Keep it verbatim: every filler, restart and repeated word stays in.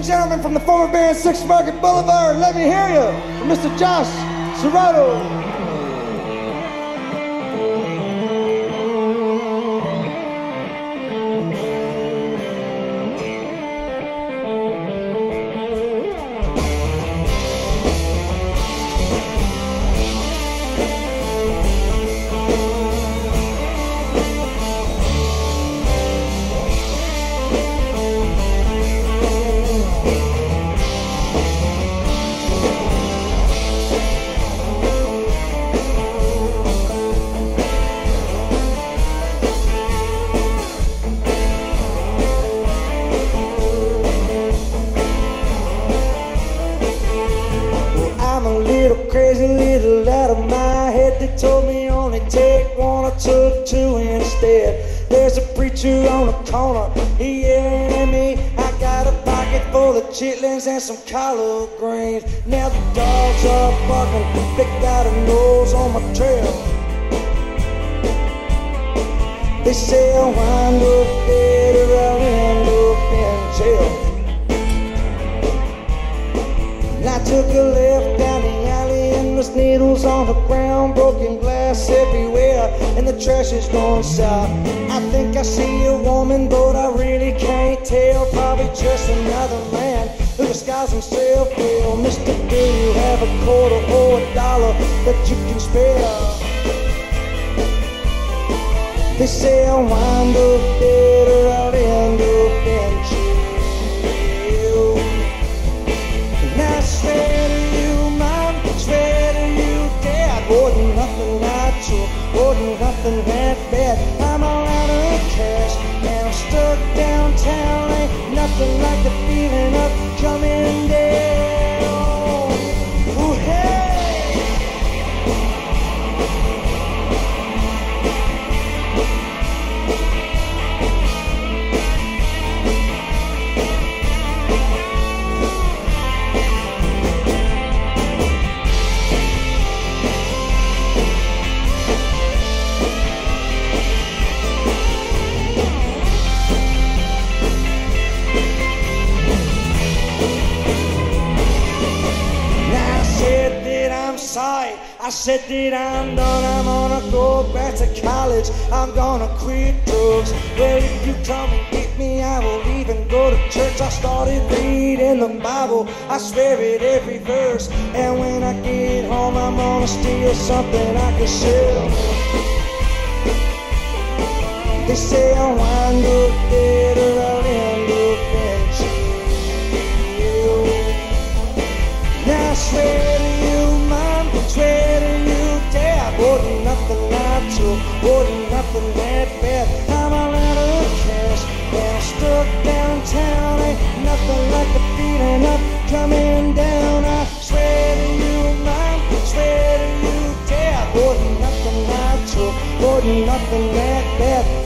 and gentlemen, from the former band Sixth Market Boulevard, let me hear you from Mister Josh Serrato. Crazy little out of my head. They told me only take one, I took two instead. There's a preacher on the corner, he yelling at me. I got a pocket full of chitlins and some collard greens. Now the dogs are barking, they got a nose on my trail. They say I'll wind up dead or I'll end up in jail. And I took a left down the alley and there's needles on the ground, broken glass everywhere, and the trash is going south. I think I see a woman, but I really can't tell. Probably just another man who disguises himself well. Mister, do you have a quarter or a dollar that you can spare? They say I'll wind up dead or I'll end up in jail. And I swear to you, Mom, swear to you, Dad, wasn't nothing I took, wasn't nothing that bad. I'm all out of cash and I'm stuck downtown. Ain't nothing like the feeling of coming down. Ooh, hey! I said that I'm done, I'm gonna go back to college, I'm gonna quit drugs. Well, if you come and get me, I will even go to church. I started reading the Bible, I swear it every verse. And when I get home, I'm gonna steal something I can sell. They say I'll wind up dead or I'll end up in jail. Now I swear to you, Mom, swear to you, Dad, wasn't nothing I took, wasn't nothing that bad. I'm all out of cash and I'm stuck downtown. Ain't nothing like the feeling of coming down. I swear to you, Mom, swear to you, Dad, wasn't nothing I took, wasn't nothing that bad.